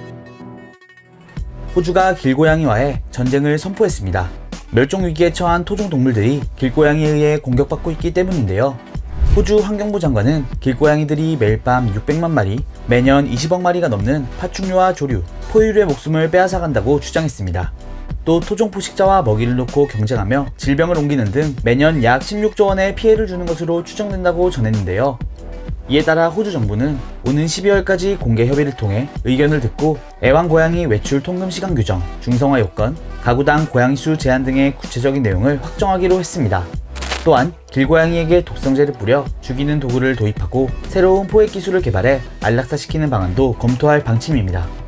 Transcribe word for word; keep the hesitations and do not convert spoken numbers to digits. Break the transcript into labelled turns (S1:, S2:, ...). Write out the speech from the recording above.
S1: 호주가 길고양이와의 전쟁을 선포했습니다. 멸종위기에 처한 토종동물들이 길고양이에 의해 공격받고 있기 때문인데요. 호주 환경부 장관은 길고양이들이 매일 밤 육백만 마리, 매년 이십억 마리가 넘는 파충류와 조류, 포유류의 목숨을 빼앗아간다고 주장했습니다. 또 토종 포식자와 먹이를 놓고 경쟁하며 질병을 옮기는 등 매년 약 십육조 원의 피해를 주는 것으로 추정된다고 전했는데요. 이에 따라 호주 정부는 오는 십이월까지 공개 협의를 통해 의견을 듣고 애완고양이 외출 통금 시간 규정, 중성화 요건, 가구당 고양이 수 제한 등의 구체적인 내용을 확정하기로 했습니다. 또한 길고양이에게 독성제를 뿌려 죽이는 도구를 도입하고 새로운 포획 기술을 개발해 안락사시키는 방안도 검토할 방침입니다.